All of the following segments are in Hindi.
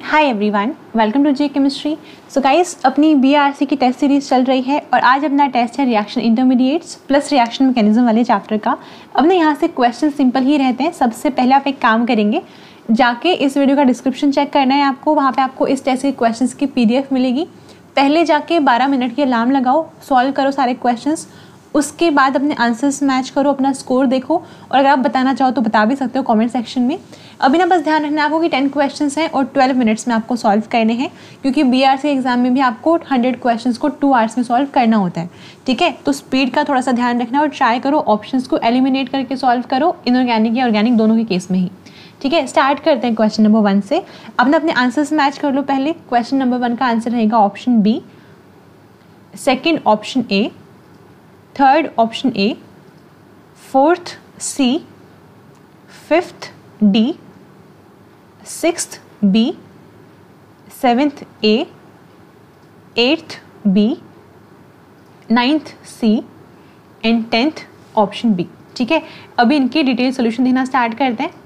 Hi everyone, welcome to J chemistry. So guys, अपनी बीआरसी की टेस्ट सीरीज चल रही है और आज अपना टेस्ट है reaction intermediates plus reaction mechanism वाले चैप्टर का। अब ना यहाँ से क्वेश्चन सिंपल ही रहते हैं। सबसे पहले आप एक काम करेंगे, जाके इस वीडियो का डिस्क्रिप्शन चेक करना है आपको। वहाँ पे आपको इस टेस्ट के क्वेश्चंस की PDF मिलेगी। पहले जाके 12 मिनट की अलार्म लगाओ, सॉल्व करो सारे क्वेश्चंस। उसके बाद अपने आंसर्स मैच करो, अपना स्कोर देखो और अगर आप बताना चाहो तो बता भी सकते हो कमेंट सेक्शन में। अभी ना बस ध्यान रखना है आपको कि 10 क्वेश्चंस हैं और 12 मिनट्स में आपको सॉल्व करने हैं, क्योंकि BRC एग्जाम में भी आपको 100 क्वेश्चंस को 2 आवर्स में सॉल्व करना होता है। ठीक है, तो स्पीड का थोड़ा सा ध्यान रखना और ट्राई करो ऑप्शंस को एलिमिनेट करके सॉल्व करो, इनऑर्गेनिक या ऑर्गेनिक दोनों के केस में ही। ठीक है, स्टार्ट करते हैं क्वेश्चन नंबर 1 से। अपने आंसर्स मैच कर लो। पहले क्वेश्चन नंबर 1 का आंसर रहेगा option B, second option A, third option A, fourth C, fifth D, sixth B, seventh A, eighth B, ninth C and 10th option B. ठीक है, अभी इनकी डिटेल सोल्यूशन देना स्टार्ट करते हैं।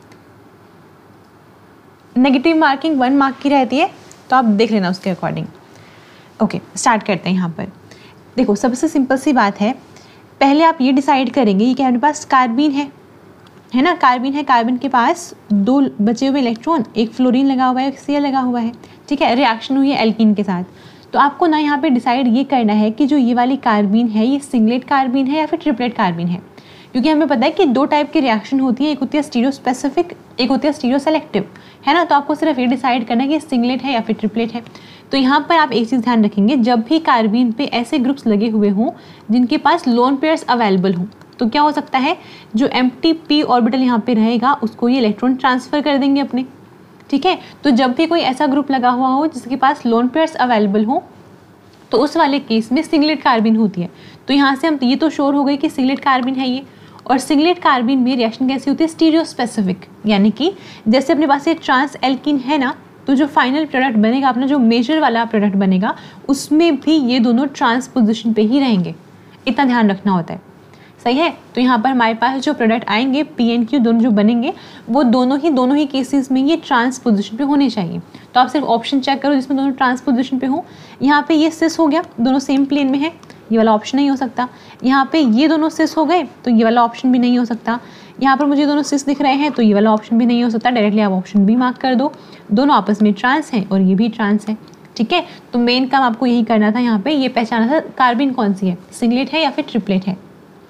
नेगेटिव मार्किंग 1 मार्क की रहती है, तो आप देख लेना उसके अकॉर्डिंग। ओके, स्टार्ट करते हैं। यहाँ पर देखो, सबसे सिंपल सी बात है। पहले आप ये डिसाइड करेंगे कि हमारे पास कार्बीन है ना, कार्बीन है। कार्बन के पास 2 बचे हुए इलेक्ट्रॉन, एक फ्लोरीन लगा हुआ है, एक Cl लगा हुआ है। ठीक है, रिएक्शन हुई है एल्कीन के साथ। तो आपको ना यहाँ पे डिसाइड ये करना है कि जो ये वाली कार्बीन है ये सिंगलेट कार्बीन है या फिर ट्रिपलेट कार्बीन है, क्योंकि हमें पता है कि 2 टाइप की रिएक्शन होती है, एक होती है स्टीरियो स्पेसिफिक, एक होती है स्टीरियो सेलेक्टिव, है ना। तो आपको सिर्फ ये डिसाइड करना है कि सिंगलेट है या फिर ट्रिपलेट है। तो यहाँ पर आप एक चीज़ ध्यान रखेंगे, जब भी कार्बीन पे ऐसे ग्रुप्स लगे हुए हों जिनके पास लोन पेयर्स अवेलेबल हों, तो क्या हो सकता है, जो एम्प्टी p ऑर्बिटल यहाँ पे रहेगा उसको ये इलेक्ट्रॉन ट्रांसफ़र कर देंगे अपने। ठीक है, तो जब भी कोई ऐसा ग्रुप लगा हुआ हो जिसके पास लोन पेयर्स अवेलेबल हो, तो उस वाले केस में सिंगलेट कार्बीन होती है। तो यहाँ से हम ये तो श्योर हो गए कि सिंगलेट कार्बीन है ये। और सिंगलेट कार्बीन में रिएक्शन कैसी होती है, स्टीरियो स्पेसिफिक, यानी कि जैसे अपने पास ये ट्रांस एल्कीन है ना, तो जो फाइनल प्रोडक्ट बनेगा अपना, जो मेजर वाला प्रोडक्ट बनेगा, उसमें भी ये दोनों ट्रांस पोजिशन पे ही रहेंगे। इतना ध्यान रखना होता है, सही है। तो यहाँ पर हमारे पास जो प्रोडक्ट आएंगे P and Q दोनों जो बनेंगे, वो दोनों ही केसेस में ये ट्रांस पोजिशन पे होने चाहिए। तो आप सिर्फ ऑप्शन चेक करो जिसमें दोनों ट्रांस पोजिशन पे हो। यहाँ पे ये सिस हो गया, दोनों सेम प्लेन में है, ये वाला ऑप्शन नहीं हो सकता। यहाँ पे ये दोनों सिस हो गए, तो ये वाला ऑप्शन भी नहीं हो सकता। यहाँ पर मुझे दोनों सिस दिख रहे हैं, तो ये वाला ऑप्शन भी नहीं हो सकता। डायरेक्टली आप ऑप्शन बी मार्क कर दो, दोनों आपस में ट्रांस हैं और ये भी ट्रांस है। ठीक है, तो मेन काम आपको यही करना था, यहाँ पे ये पहचाना था कार्बन कौन सी है, सिंगलेट है या फिर ट्रिपलेट है।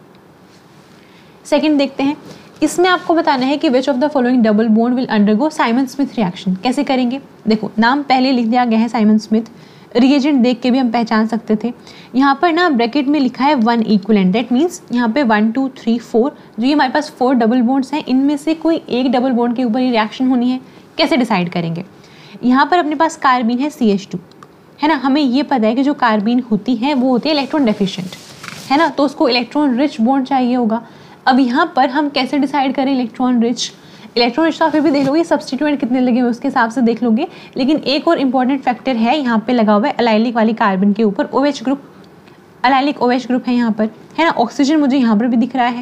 सेकंड देखते हैं, इसमें आपको बताना है कि which of the following double bond will undergo Simon Smith reaction. कैसे करेंगे, देखो नाम पहले लिख दिया गया है साइमन स्मिथ, रिएजेंट देख के भी हम पहचान सकते थे। यहाँ पर ना ब्रैकेट में लिखा है 1 इक्विवेलेंट, दैट मीन्स यहाँ पे 1 2 3 4, जो ये हमारे पास 4 डबल बॉन्ड्स हैं, इनमें से कोई एक डबल बॉन्ड के ऊपर ये रिएक्शन होनी है। कैसे डिसाइड करेंगे, यहाँ पर अपने पास कार्बीन है CH2, है ना। हमें ये पता है कि जो कार्बीन होती है वो होती है इलेक्ट्रॉन डेफिशिएंट, है ना, तो उसको इलेक्ट्रॉन रिच बॉन्ड चाहिए होगा। अब यहाँ पर हम कैसे डिसाइड करें इलेक्ट्रॉन रिच तो आप फिर भी देख लोगे सब्स्टिट्यूएंट कितने लगे हुए उसके हिसाब से देख लोगे। लेकिन एक और इम्पॉर्टेंट फैक्टर है, यहाँ पे लगा हुआ है अलाइलिक वाली कार्बन के ऊपर OH group, allylic OH group है यहाँ पर, है ना। ऑक्सीजन मुझे यहाँ पर भी दिख रहा है,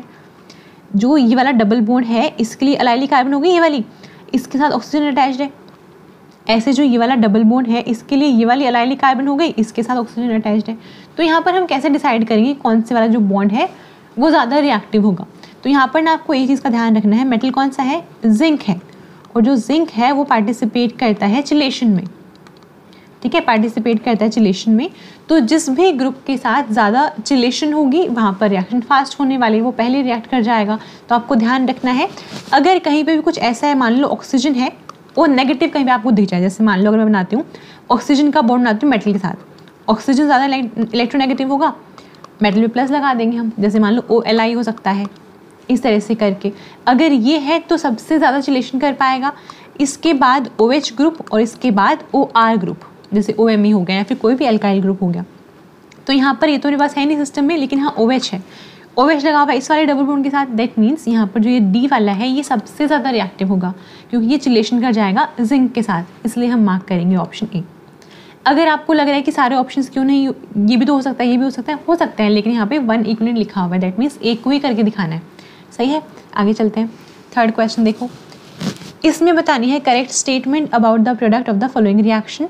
जो ये वाला डबल बॉन्ड है इसके लिए अलाइलिक कार्बन हो गई ये वाली, इसके साथ ऑक्सीजन अटैच्ड है। ऐसे जो ये वाला डबल बॉन्ड है इसके लिए ये वाली अलाइलिक कार्बन हो गई, इसके साथ ऑक्सीजन अटैच्ड है। तो यहाँ पर हम कैसे डिसाइड करेंगे कौन से वाला जो बॉन्ड है वो ज़्यादा रिएक्टिव होगा। तो यहाँ पर ना आपको एक चीज़ का ध्यान रखना है, मेटल कौन सा है, जिंक है, और जो जिंक है वो पार्टिसिपेट करता है चिलेशन में। ठीक है, पार्टिसिपेट करता है चिलेशन में। तो जिस भी ग्रुप के साथ ज़्यादा चिलेशन होगी वहाँ पर रिएक्शन फास्ट होने वाली, वो पहले रिएक्ट कर जाएगा। तो आपको ध्यान रखना है, अगर कहीं पर भी कुछ ऐसा है, मान लो ऑक्सीजन है वो नेगेटिव कहीं पर आपको दिख जाए, जैसे मान लो अगर मैं बनाती हूँ ऑक्सीजन का बॉन्ड बनाती हूँ मेटल के साथ, ऑक्सीजन ज़्यादा इलेक्ट्रोनेगेटिव होगा, मेटल में प्लस लगा देंगे हम, जैसे मान लो OLi हो सकता है, इस तरह से करके। अगर ये है तो सबसे ज़्यादा चिलेशन कर पाएगा, इसके बाद OH ग्रुप और इसके बाद OR ग्रुप, जैसे OMe हो गया या फिर कोई भी एल्काइल ग्रुप हो गया। तो यहाँ पर ये तो मेरे पास है नहीं सिस्टम में, लेकिन हाँ OH है, OH लगा हुआ है इस वाले डबल बॉन्ड के साथ, दैट मीन्स यहाँ पर जो ये D वाला है ये सबसे ज़्यादा रिएक्टिव होगा, क्योंकि ये चिलेशन कर जाएगा जिंक के साथ, इसलिए हम मार्क करेंगे ऑप्शन ए। अगर आपको लग रहा है कि सारे ऑप्शंस क्यों नहीं, ये भी तो हो सकता है, ये भी हो सकता है, लेकिन यहाँ पे 1 इक्विवेलेंट लिखा हुआ है, दैट मीन्स एक को ही करके दिखाना है। सही है, आगे चलते हैं। थर्ड क्वेश्चन देखो, इसमें बतानी है correct statement about the product of the following reaction.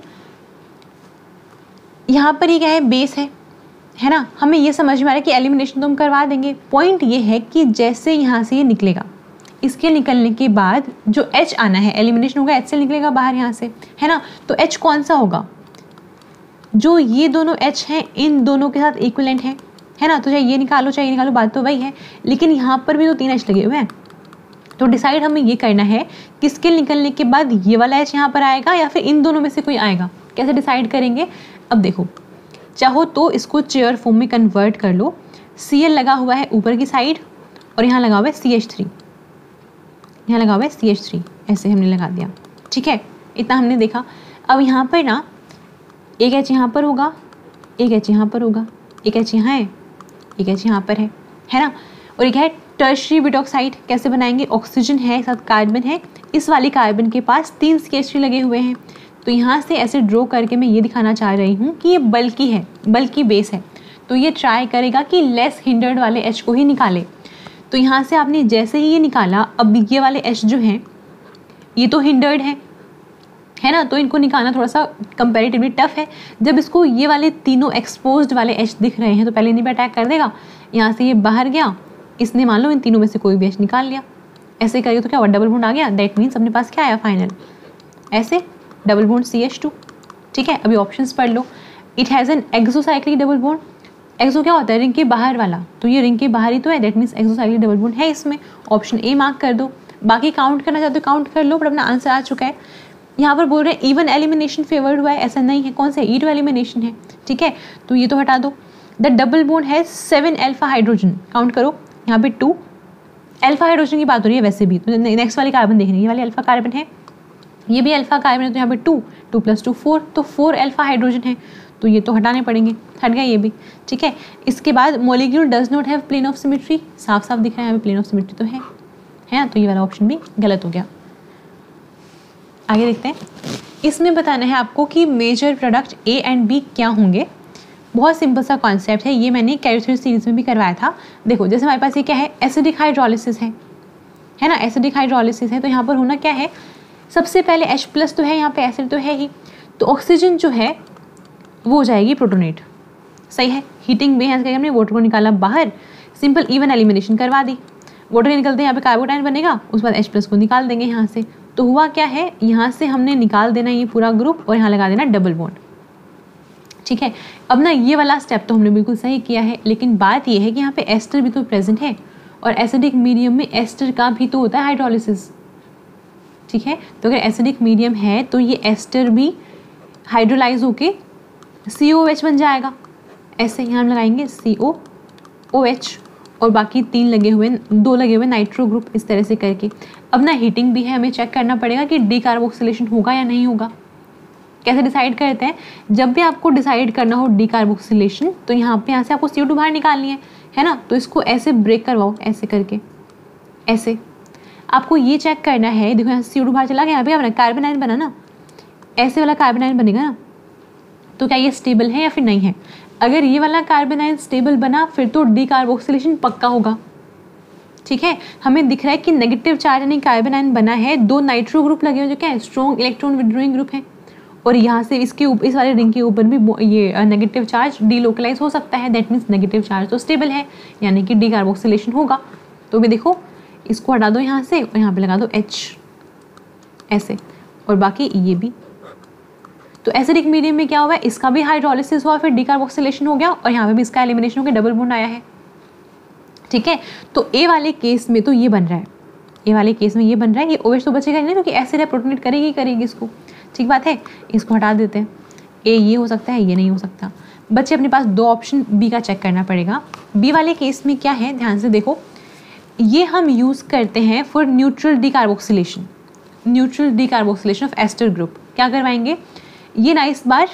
यहाँ पर ये क्या है, बेस है ना। हमें ये समझ में आ रहा है कि एलिमिनेशन तो हम करवा देंगे। पॉइंट ये है कि जैसे यहाँ से ये निकलेगा, इसके निकलने के बाद जो H आना है, एलिमिनेशन होगा, H से निकलेगा बाहर यहाँ से, है ना। तो H कौन सा होगा, जो ये दोनों H हैं इन दोनों के साथ इक्विवेलेंट है ना। तो चाहे ये निकालो चाहे ये निकालो, बात तो वही है। लेकिन यहाँ पर भी तो 3 H लगे हुए हैं, तो डिसाइड हमें ये करना है कि इसके निकलने के बाद ये वाला H यहाँ पर आएगा या फिर इन दोनों में से कोई आएगा। कैसे डिसाइड करेंगे, अब देखो, चाहो तो इसको चेयर फॉर्म में कन्वर्ट कर लो। Cl लगा हुआ है ऊपर की साइड और यहाँ लगा हुआ है CH3, यहाँ लगा हुआ है CH3, ऐसे हमने लगा दिया, ठीक है। इतना हमने देखा। अब यहाँ पर ना एक H यहाँ पर होगा, एक H यहाँ पर होगा, एक H यहाँ है, एक H यहाँ पर है ना। और एक है टर्शरी ब्यूट ऑक्साइड। कैसे बनाएंगे, ऑक्सीजन है, साथ कार्बन है, इस वाली कार्बन के पास 3 CH3 लगे हुए हैं। तो यहाँ से ऐसे ड्रॉ करके मैं ये दिखाना चाह रही हूँ कि ये बल्कि है, बल्कि बेस है। तो ये ट्राई करेगा कि लेस हिंडर्ड वाले H को ही निकाले। तो यहाँ से आपने जैसे ही ये निकाला, अब ये वाले H जो हैं ये तो हिंडर्ड है ना, तो इनको निकालना थोड़ा सा कंपैरेटिवली टफ है। जब इसको ये वाले तीनों एक्सपोज्ड वाले H दिख रहे हैं तो पहले इन्हीं पे अटैक कर देगा। यहाँ से ये बाहर गया, इसने मान लो इन तीनों में से कोई भी H निकाल लिया। ऐसे करिए तो क्या हुआ, डबल बॉन्ड आ गया। दैट मीन्स अपने पास क्या आया फाइनल, ऐसे डबल बॉन्ड CH2, ठीक है। अभी ऑप्शंस पढ़ लो। It has an exocyclic double bond. Exo क्या होता है, रिंग के बाहर वाला, तो ये रिंग के बाहर ही तो है, that means exocyclic double bond है इसमें। ऑप्शन ए मार्क कर दो। बाकी काउंट करना चाहते हो काउंट कर लो, पर अपना आंसर आ चुका है। यहाँ पर बोल रहे हैं इवन एलिमिनेशन फेवर्ड हुआ है, ऐसा नहीं है। कौन सा, E2 एलिमिनेशन है, ठीक है। तो ये तो हटा दो। द डबल बॉन्ड है 7 अल्फा हाइड्रोजन, काउंट करो, यहाँ पे 2 अल्फा हाइड्रोजन की बात हो रही है वैसे भी। तो नेक्स्ट वाली कार्बन देखनी, ये वाली अल्फा कार्बन है, ये भी अल्फा कार्बन है, तो यहाँ पे 2 + 2 4, तो 4 अल्फा हाइड्रोजन है, तो ये तो हटाने पड़ेंगे, हट गया ये भी, ठीक है। इसके बाद molecule does not have plane of symmetry, साफ साफ दिख रहा है यहाँ पे प्लेन ऑफ सिमेट्री तो है ना, तो ये वाला ऑप्शन भी गलत हो गया। आगे देखते हैं। इसमें बताना है आपको कि major product A and B क्या होंगे। बहुत सिंपल सा कॉन्सेप्ट है, ये मैंने कैरियोथेरेपी सीरीज में भी करवाया था। देखो जैसे हमारे पास ये क्या है, एसिडिक हाइड्रोलिसिस है ना, एसिडिक हाइड्रोलिसिस है। तो यहाँ पर होना क्या है, सबसे पहले H+ तो है, यहाँ पे एसिड तो है ही, तो ऑक्सीजन जो है वो हो जाएगी प्रोटोनेट, सही है। हीटिंग में है, हमने वाटर को निकाला बाहर, सिंपल इवन एलिमिनेशन करवा दी। वाटर निकलते हैं, यहाँ पे कार्बोटाइन बनेगा, उसके बाद H+ को निकाल देंगे यहाँ से। तो हुआ क्या है, यहाँ से हमने निकाल देना ये पूरा ग्रुप और यहाँ लगा देना डबल बॉन्ड, ठीक है। अब ना ये वाला स्टेप तो हमने बिल्कुल सही किया है, लेकिन बात ये है कि यहाँ पे एस्टर भी तो प्रेजेंट है, और एसिडिक मीडियम में एस्टर का भी तो होता है हाइड्रोलिसिस, ठीक है। तो अगर एसिडिक मीडियम है तो ये एस्टर भी हाइड्रोलाइज होके COOH बन जाएगा। ऐसे यहाँ हम लगाएंगे COOH और बाकी 2 लगे हुए नाइट्रो ग्रुप, इस तरह से करके। अब ना हीटिंग भी है, हमें चेक करना पड़ेगा कि डीकार्बोक्सिलेशन होगा या नहीं होगा। कैसे डिसाइड करते हैं, जब भी आपको डिसाइड करना हो डीकार्बोक्सिलेशन, तो यहाँ से आपको CO2 बाहर निकालनी है ना, तो इसको ऐसे ब्रेक करवाओ, ऐसे करके, ऐसे आपको ये चेक करना है। देखो यहाँ CO2 बाहर चला गया, यहाँ पे क्या बना, कार्बन आयन बना ना, ऐसे वाला कार्बन आयन बनेगा ना, तो क्या ये स्टेबल है या फिर नहीं है। अगर ये वाला कार्बन आयन स्टेबल बना फिर तो डीकार्बोक्सिलेशन पक्का होगा, ठीक है। हमें दिख रहा है कि नेगेटिव चार्ज यानी कार्बन आयन बना है, 2 नाइट्रो ग्रुप लगे हुए जो क्या है, स्ट्रॉन्ग इलेक्ट्रॉन विड्रॉइंग ग्रुप है, और यहाँ से इसके ऊपर, इस वाले रिंग के ऊपर भी ये नेगेटिव चार्ज डीलोकलाइज हो सकता है। दैट मीन्स नेगेटिव चार्ज तो स्टेबल है, यानी कि डीकार्बोक्सिलेशन होगा। तो भी देखो इसको हटा दो यहाँ से और यहाँ पे लगा दो H, ऐसे, और बाकी ये भी। तो एसिडिक मीडियम में क्या हुआ है, इसका भी हाइड्रोलिसिस हुआ, फिर डीकार्बोक्सिलेशन हो गया, और यहाँ पे भी इसका एलिमिनेशन हो गया, डबल बॉन्ड आया है, ठीक है। तो ए वाले केस में तो ये बन रहा है, ए वाले केस में ये बन रहा है, ये OH तो बचेगा नहीं क्योंकि एसिड है, प्रोटोनेट करेगी इसको, ठीक बात है। इसको हटा देते हैं, ए ये हो सकता है, ये नहीं हो सकता। बच्चे अपने पास 2 ऑप्शन बी का चेक करना पड़ेगा। बी वाले केस में क्या है, ध्यान से देखो, ये हम यूज़ करते हैं for neutral decarboxylation, neutral decarboxylation of ester group. क्या करवाएंगे, ये ना इस बार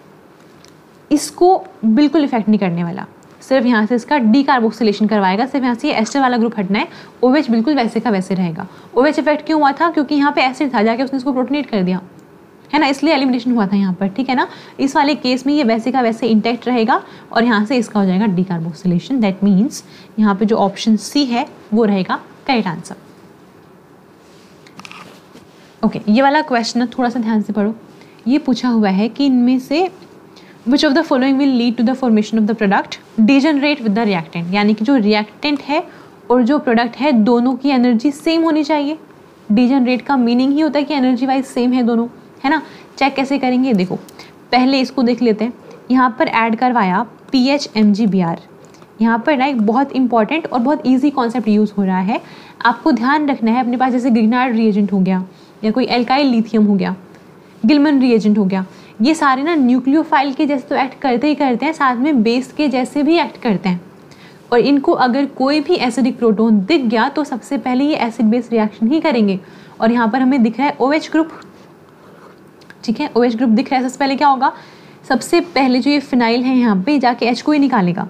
इसको बिल्कुल इफेक्ट नहीं करने वाला, सिर्फ यहाँ से इसका डीकार्बोक्सिलेशन करवाएगा, सिर्फ यहाँ से एस्टर वाला ग्रुप हटना है। OH बिल्कुल वैसे का वैसे रहेगा। OH इफेक्ट क्यों हुआ था, क्योंकि यहाँ पे एसिड था, जाके उसने इसको प्रोटोनेट कर दिया, है ना, इसलिए एलिमिनेशन हुआ था यहाँ पर, ठीक है ना। इस वाले केस में ये वैसे का वैसे इंटैक्ट रहेगा, और यहाँ से इसका हो जाएगा डीकार्बोक्सिलेशन। दैट मीन्स यहाँ पे जो ऑप्शन C है वो रहेगा करेक्ट आंसर। ओके, ये वाला क्वेश्चन थोड़ा सा ध्यान से पढ़ो। ये पूछा हुआ है कि इनमें से which of the following will lead to the formation of the product degenerate with the reactant, यानी कि जो रिएक्टेंट है और जो प्रोडक्ट है दोनों की एनर्जी सेम होनी चाहिए। डिजनरेट का मीनिंग ही होता है कि एनर्जी वाइज सेम है दोनों, है ना। चेक कैसे करेंगे, देखो पहले इसको देख लेते हैं। यहाँ पर ऐड करवाया PHMgBr, यहाँ पर ना एक बहुत इंपॉर्टेंट और बहुत ईजी कॉन्सेप्ट यूज़ हो रहा है। आपको ध्यान रखना है, अपने पास जैसे ग्रिग्नार्ड रिएजेंट हो गया या कोई एल्काइल लिथियम हो गया, गिलमन रिएजेंट हो गया, ये सारे ना न्यूक्लियोफाइल के जैसे तो एक्ट करते ही करते हैं, साथ में बेस के जैसे भी एक्ट करते हैं। और इनको अगर कोई भी एसिडिक प्रोटोन दिख गया तो सबसे पहले ये एसिड बेस रिएक्शन ही करेंगे। और यहाँ पर हमें दिख रहा है OH ग्रुप, ठीक है, OH ग्रुप दिख रहा है। सबसे पहले क्या होगा, सबसे पहले जो ये फिनाइल है यहाँ पे जाके H को ही निकालेगा।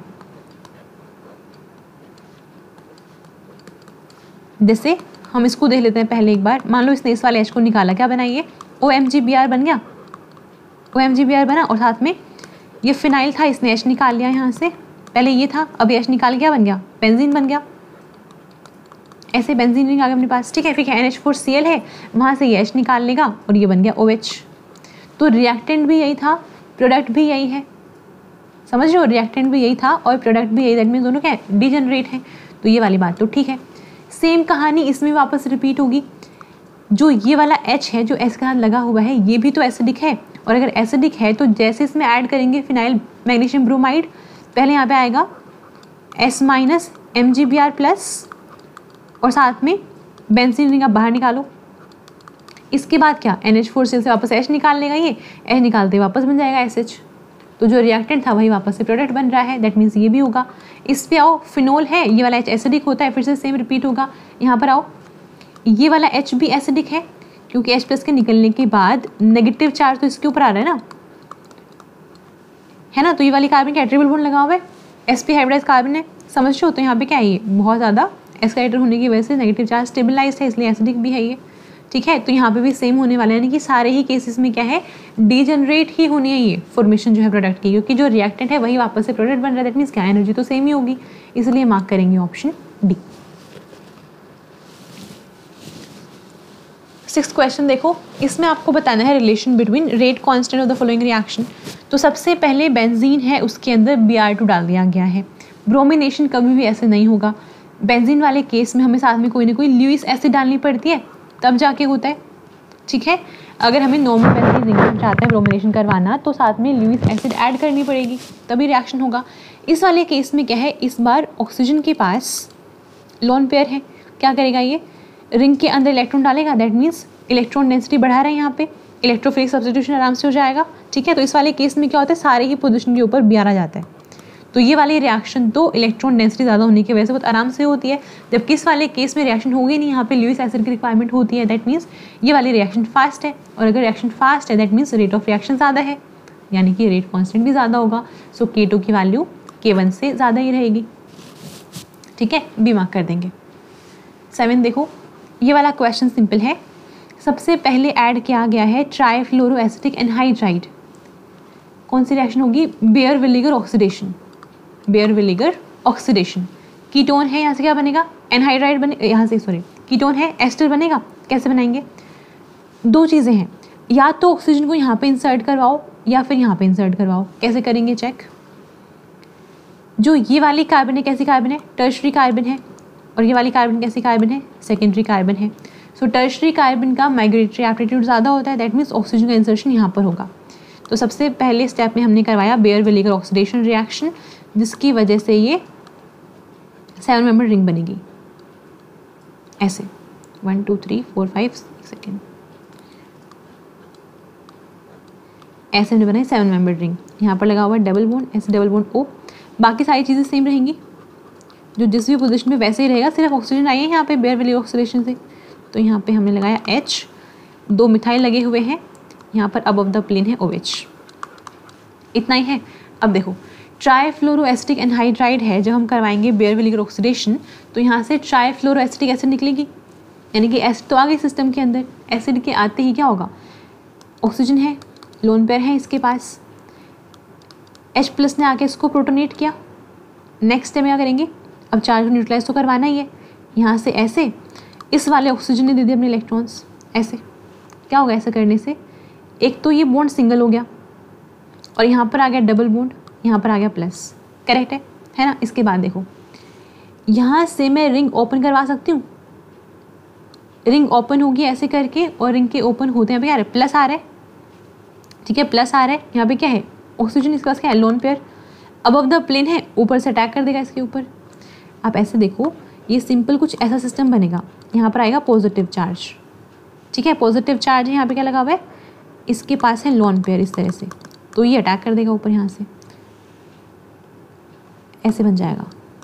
जैसे हम इसको देख लेते हैं पहले एक बार। मान लो इसने इस वाले H को निकाला, क्या बनाइए, OMgBr बन गया, OMgBr बना। और साथ में ये फिनाइल था, इसने H निकाल लिया यहाँ से, पहले ये था, अब H निकाल गया, बन गया बेंजीन बन गया। ऐसे बेंजीन रिंग आ गया अपने पास, ठीक है। फिर NH4Cl है, वहाँ से ये H निकाल लेगा और ये बन गया OH। तो रिएक्टेंट भी यही था, प्रोडक्ट भी यही है, समझ रहे हो, रिएक्टेंट भी यही था और प्रोडक्ट भी यही, दैट मीन दोनों क्या है, डिजनरेट है। तो ये वाली बात तो ठीक है। सेम कहानी इसमें वापस रिपीट होगी। जो ये वाला H है जो S के साथ लगा हुआ है, ये भी तो एसिडिक है, और अगर एसिडिक है तो जैसे इसमें ऐड करेंगे फिनाइल मैग्नीशियम ब्रोमाइड, पहले यहाँ पे आएगा S- MgBr प्लस और साथ में बेंजीन रिंग आप बाहर निकालो। इसके बाद क्या, NH4Cl से वापस H निकाल लेगा, ये H निकालते वापस बन जाएगा SH। तो जो रिएक्टेंट था वही वापस से प्रोडक्ट बन रहा है, दैट मीन्स ये भी होगा। इस पे आओ, फिनोल है, ये वाला H एसिडिक होता है, फिर से सेम रिपीट होगा। यहाँ पर आओ, ये वाला H भी एसिडिक है क्योंकि H प्लस के निकलने के बाद नेगेटिव चार्ज तो इसके ऊपर आ रहा है ना। तो ये वाली कार्बन का ट्रिपल बॉन्ड लगा हुआ है, sp हाइब्रिडाइज कार्बन है, समझ रहे हो। तो यहाँ पे क्या है, ये बहुत ज़्यादा एस्केलेटर होने की वजह से नेगेटिव चार्ज स्टेबलाइज्ड है, इसलिए एसिडिक भी है ये, ठीक है। तो यहाँ पे भी सेम होने वाला है, यानी कि सारे ही केसेस में क्या है, डिजनरेट ही होनी है ये फॉर्मेशन जो है प्रोडक्ट की, क्योंकि जो रिएक्टेंट है वही वापस से प्रोडक्ट बन रहा है, दैट मीन्स क्या, एनर्जी तो सेम ही होगी, इसलिए मार्क करेंगे ऑप्शन डी। 6th क्वेश्चन देखो, इसमें आपको बताना है relation between rate constant of the following reaction. तो सबसे पहले बेंजीन है, उसके अंदर Br2 डाल दिया गया है। ब्रोमिनेशन कभी भी ऐसे नहीं होगा। बेंजीन वाले केस में हमें साथ में कोई ना कोई ल्यूइस एसिड डालनी पड़ती है, तब जाके होता है, ठीक है। अगर हमें नॉर्मल बेंजीन रिंग में चाहते हैं ब्रोमिनेशन करवाना तो साथ में ल्यूइस एसिड ऐड करनी पड़ेगी, तभी रिएक्शन होगा। इस वाले केस में क्या है, इस बार ऑक्सीजन के पास लोन पेयर है, क्या करेगा, ये रिंग के अंदर इलेक्ट्रॉन डालेगा, दैट मीन्स इलेक्ट्रॉन डेंसिटी बढ़ा रहा है, यहाँ पे इलेक्ट्रोफिलिक सब्स्टिट्यूशन आराम से हो जाएगा, ठीक है। तो इस वाले केस में क्या होता है, सारे ही पोजीशन के ऊपर Br आ जाता है। तो ये वाली रिएक्शन तो इलेक्ट्रॉन डेंसिटी ज़्यादा होने की वजह से बहुत आराम से होती है, जबकि इस वाले केस में रिएक्शन होगी नहीं, यहाँ पे ल्यूइस एसिड की रिक्वायरमेंट होती है, दैट मीन्स ये वाली रिएक्शन फास्ट है। और अगर रिएक्शन फास्ट है that means rate of reaction ज़्यादा है, यानी कि रेट कॉन्स्टेंट भी ज़्यादा होगा। सो K2 की वैल्यू K1 से ज़्यादा ही रहेगी, ठीक है, बी मार्क कर देंगे। 7 देखो, ये वाला क्वेश्चन सिंपल है। सबसे पहले ऐड किया गया है ट्राइफ्लोरोएसिटिक एनहाइड्राइड, कौन सी रिएक्शन होगी, bear vinegar oxidation, bear vinegar oxidation. Ketone है, यहाँ से क्या बनेगा, एनहाइड्राइड बने, यहाँ से सॉरी कीटोन है, एस्टर बनेगा। कैसे बनाएंगे, दो चीज़ें हैं, या तो ऑक्सीजन को यहाँ पे इंसर्ट करवाओ या फिर यहाँ पे इंसर्ट करवाओ। कैसे करेंगे चेक, जो ये वाली कार्बन है कैसी कार्बन है, टर्शरी कार्बन है, और ये वाली कार्बन कैसी कार्बन है, सेकेंडरी कार्बन है। सो टर्शरी कार्बन का माइग्रेटरी एप्टीट्यूड ज़्यादा होता है, दैट मीन्स ऑक्सीजन का इंसर्शन यहाँ पर होगा। तो सबसे पहले स्टेप में हमने करवाया बेयर विनेगर ऑक्सीडेशन रिएक्शन, जिसकी वजह से ये 7 मेंबर रिंग बनेगी, ऐसे 1 2 3 4 5 सेकेंड, ऐसे हमने बनाई 7 मेंबर रिंग। यहाँ पर लगा हुआ डबल बॉन्ड, ऐसे डबल बॉन्ड O, बाकी सारी चीज़ें सेम रहेंगी, जो जिस भी पोजीशन में वैसे ही रहेगा, सिर्फ ऑक्सीजन आई है यहाँ पे बेयर विनेगर ऑक्सीडेशन से। तो यहाँ पे हमने लगाया H, 2 मिथाइल लगे हुए हैं, यहाँ पर अबव द प्लेन है OH, इतना ही है। अब देखो ट्राइफ्लोरोएसिटिक एनहाइड्राइड है, जब हम करवाएंगे बेयर विनेगर ऑक्सीडेशन तो यहाँ से ट्राइफ्लोरोएसिटिक एसिड निकलेगी, यानी कि एसिड तो आ गई सिस्टम के अंदर। एसिड के आते ही क्या होगा, ऑक्सीजन है, लोन पेयर है इसके पास, H प्लस ने आके इसको प्रोटोनेट किया। नेक्स्ट स्टेप में क्या करेंगे, अब चार्ज को न्यूट्रलाइज तो करवाना ही है, यहाँ से ऐसे इस वाले ऑक्सीजन ने दे दिए अपने इलेक्ट्रॉन्स, ऐसे क्या होगा ऐसा करने से? एक तो ये बॉन्ड सिंगल हो गया और यहाँ पर आ गया डबल बॉन्ड, यहाँ पर आ गया प्लस, करेक्ट है ना? इसके बाद देखो यहाँ से मैं रिंग ओपन करवा सकती हूँ, रिंग ओपन होगी ऐसे करके और रिंग के ओपन होते हैं, क्या आ रहा है? प्लस आ रहा है, ठीक है, प्लस आ रहा है। यहाँ पे क्या है? ऑक्सीजन, इसके पास क्या है? Lone pair above the plane है, ऊपर से अटैक कर देगा इसके ऊपर। आप ऐसे देखो, ये सिंपल कुछ ऐसा सिस्टम बनेगा, यहाँ पर आएगा पॉजिटिव चार्ज, ठीक है, पॉजिटिव चार्ज है, यहाँ पे क्या लगा हुआ है? इसके पास है लोन पेयर इस तरह से, तो ये अटैक कर देगा ऊपर, यहाँ से ऐसे बन जाएगा।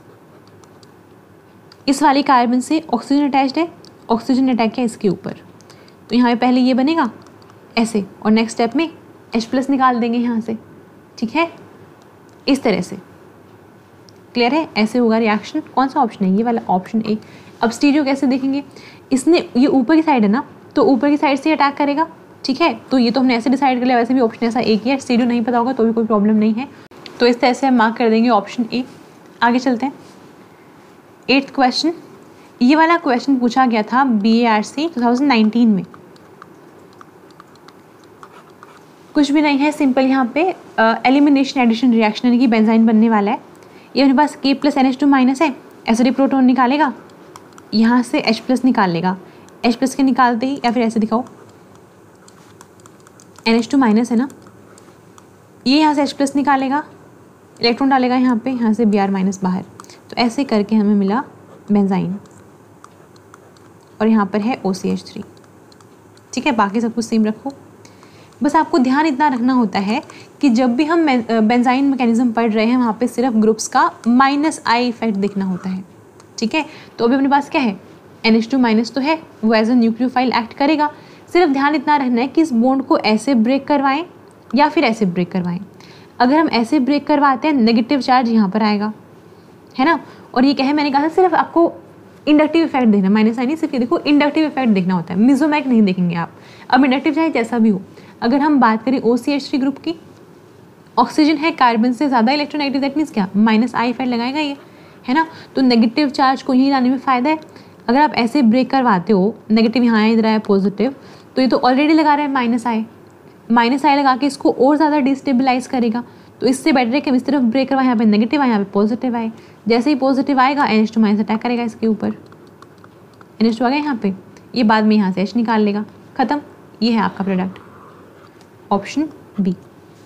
इस वाली कार्बन से ऑक्सीजन अटैच्ड है, ऑक्सीजन अटैक किया इसके ऊपर, तो यहाँ पे पहले ये बनेगा ऐसे और नेक्स्ट स्टेप में H+ निकाल देंगे यहाँ से, ठीक है, इस तरह से। क्लियर है? ऐसे होगा रिएक्शन। कौन सा ऑप्शन है? ये वाला ऑप्शन ए। अब स्टीरियो कैसे देखेंगे? इसने ये ऊपर की साइड है ना, तो ऊपर की साइड से अटैक करेगा, ठीक है, तो ये तो हमने ऐसे डिसाइड कर लिया, वैसे भी ऑप्शन ऐसा एक ही है, स्टीरियो नहीं पता होगा तो भी कोई प्रॉब्लम नहीं है, तो इस तरह से हम मार्क कर देंगे ऑप्शन ए। आगे चलते हैं 8th क्वेश्चन। ये वाला क्वेश्चन पूछा गया था BARC 2019 में। कुछ भी नहीं है, सिंपल यहाँ पे एलिमिनेशन एडिशन रिएक्शन यानी कि बेंजाइन बनने वाला है। ये अपने पास K+NH2- है, एसिडिक प्रोटॉन निकालेगा, यहाँ से H+ निकाल लेगा, H+ के निकालते ही, या फिर ऐसे दिखाओ, NH2- है ना, ये यहाँ से H+ निकालेगा, इलेक्ट्रॉन डालेगा यहाँ पे, यहाँ से Br- बाहर, तो ऐसे करके हमें मिला बेंजाइन और यहाँ पर है OCH3, ठीक है, बाकी सब कुछ सेम रखो। बस आपको ध्यान इतना रखना होता है कि जब भी हम बेंजाइन मैकेनिज्म पढ़ रहे हैं वहाँ पे सिर्फ ग्रुप्स का -I इफेक्ट देखना होता है, ठीक है। तो अभी अपने पास क्या है? NH2- तो है, वो एज अ न्यूक्लियोफाइल एक्ट करेगा। सिर्फ ध्यान इतना रखना है कि इस बॉन्ड को ऐसे ब्रेक करवाएं या फिर ऐसे ब्रेक करवाएं। अगर हम ऐसे ब्रेक करवाते हैं, नेगेटिव चार्ज यहाँ पर आएगा, है ना, और ये क्या है, मैंने कहा था सिर्फ आपको इंडक्टिव इफेक्ट देखना, -I नहीं, सिर्फ ये देखो इंडक्टिव इफेक्ट देखना होता है, मिजोमैक नहीं देखेंगे आप। अब इंडक्टिव चाहे जैसा भी हो, अगर हम बात करें OCH3 ग्रुप की, ऑक्सीजन है कार्बन से ज़्यादा इलेक्ट्रोनेगेटिव, दैट मीन्स क्या? -I इफेक्ट लगाएगा ये, है ना, तो नेगेटिव चार्ज को यहीं लाने में फ़ायदा है। अगर आप ऐसे ब्रेक करवाते हो, नेगेटिव यहाँ है, इधर आया पॉजिटिव, तो ये तो ऑलरेडी लगा रहा है -I लगा के इसको और ज़्यादा डिस्टेबलाइज करेगा, तो इससे बेटर है कि हम इस तरफ ब्रेक करवाएं, यहाँ पे नेगेटिव आए, यहाँ पे पॉजिटिव आए। जैसे ही पॉजिटिव आएगा NH2- अटैक करेगा इसके ऊपर, NH2 आ गया यहाँ पे, ये बाद में यहाँ से H निकाल लेगा, ख़त्म। ये है आपका प्रोडक्ट, ऑप्शन बी।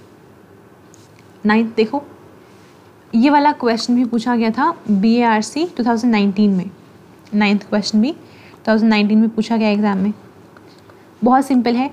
9th देखो, ये वाला क्वेश्चन भी पूछा गया था BARC 2019 में। 9th क्वेश्चन भी 2019 में पूछा गया एग्जाम में। बहुत सिंपल है।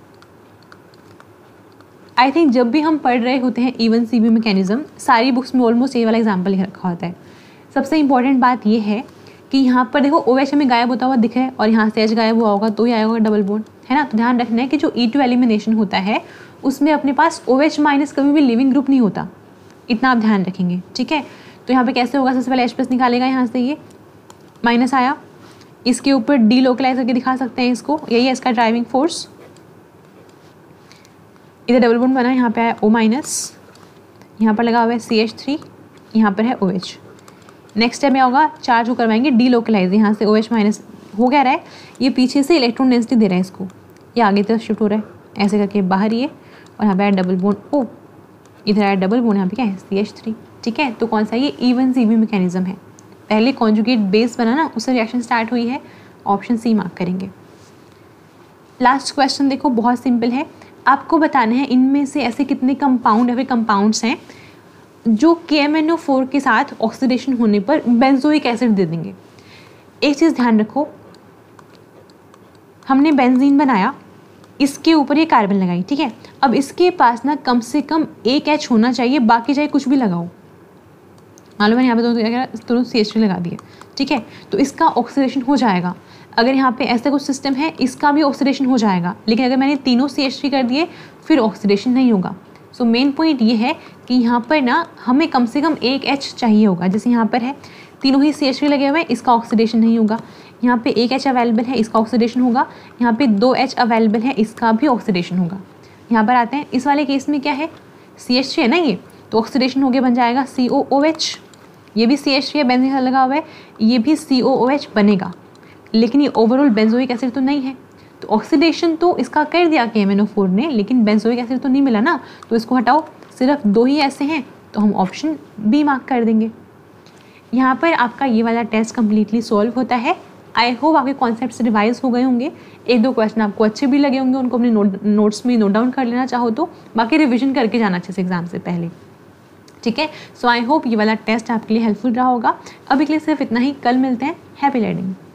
आई थिंक जब भी हम पढ़ रहे होते हैं इवन CB मैकेनिज्म, सारी बुक्स में ऑलमोस्ट ये वाला एग्जाम्पल लिख रखा होता है। सबसे इंपॉर्टेंट बात ये है कि यहाँ पर देखो OH हमें गायब होता हुआ दिख रहा है और यहाँ से H गायब हुआ होगा तो ही आया होगा डबल बॉन्ड, है ना। तो ध्यान रखना है कि जो E2 एलिमिनेशन होता है उसमें अपने पास OH- कभी भी लिविंग ग्रुप नहीं होता, इतना आप ध्यान रखेंगे, ठीक है। तो यहाँ पे कैसे होगा? सबसे पहले H+ निकालेगा, यहाँ से ये माइनस आया, इसके ऊपर डी लोकलाइज करके दिखा सकते हैं इसको, यही है इसका ड्राइविंग फोर्स। इधर डबल बॉन्ड बना, यहाँ पे आया O-, यहाँ पर लगा हुआ है CH3, यहाँ पर है OH। नेक्स्ट स्टेप में होगा चार्ज को करवाएंगे डी लोकलाइज, यहाँ से OH- हो गया रहा है, ये पीछे से इलेक्ट्रॉन डेंसिटी दे रहा है इसको, ये आगे तरफ शिफ्ट हो रहा है ऐसे करके बाहर ये, और यहाँ पे आया डबल बॉन्ड O, इधर आया डबल बॉन्ड, यहाँ पे क्या है CH3, ठीक है। तो कौन सा? ये इवन CB मैकेनिज्म है। पहले कॉन्जुगेट बेस बना ना, उससे रिएक्शन स्टार्ट हुई है, ऑप्शन सी मार्क करेंगे। लास्ट क्वेश्चन देखो, बहुत सिंपल है। आपको बताना है इनमें से ऐसे कितने कंपाउंड या फिर कंपाउंड्स हैं जो KMnO4 के साथ ऑक्सीडेशन होने पर बेंजोइक एसिड दे देंगे। एक चीज़ ध्यान रखो, हमने बेंजीन बनाया, इसके ऊपर ये कार्बन लगाई, ठीक है। अब इसके पास ना कम से कम एक H होना चाहिए, बाकी चाहे कुछ भी लगाओ। मालूम है यहाँ पे दोनों CH3 लगा दिए, ठीक है, तो इसका ऑक्सीडेशन हो जाएगा। अगर यहाँ पे ऐसा कुछ सिस्टम है, इसका भी ऑक्सीडेशन हो जाएगा, लेकिन अगर मैंने तीनों CH3 कर दिए फिर ऑक्सीडेशन नहीं होगा। सो मेन पॉइंट ये है कि यहाँ पर ना हमें कम से कम एक H चाहिए होगा। जैसे यहाँ पर है तीनों ही CH3 लगे हुए हैं, इसका ऑक्सीडेशन नहीं होगा। यहाँ पे एक H अवेलेबल है, इसका ऑक्सीडेशन होगा। यहाँ पे 2 H अवेलेबल है, इसका भी ऑक्सीडेशन होगा। यहाँ पर आते हैं, इस वाले केस में क्या है, CH3 है ना ये, तो ऑक्सीडेशन हो गया बन जाएगा COOH। ये भी CH3 है, बेंजीन लगा हुआ है, ये भी COOH बनेगा, लेकिन ये ओवरऑल बेंजोइक एसिड तो नहीं है। तो ऑक्सीडेशन तो इसका कर दिया KMnO4 ने, लेकिन बेंजोइक एसिड तो नहीं मिला ना, तो इसको हटाओ, सिर्फ 2 ही ऐसे हैं, तो हम ऑप्शन बी मार्क कर देंगे। यहाँ पर आपका ये वाला टेस्ट कम्प्लीटली सॉल्व होता है। आई होप आपके कॉन्सेप्ट्स रिवाइज हो गए होंगे, 1-2 क्वेश्चन आपको अच्छे भी लगे होंगे, उनको अपने नोट्स में नोट डाउन कर लेना चाहो तो, बाकी रिविजन करके जाना अच्छे से एग्जाम से पहले, ठीक है। सो आई होप ये वाला टेस्ट आपके लिए हेल्पफुल रहा होगा। अभी के लिए सिर्फ इतना ही, कल मिलते हैं। Happy learning.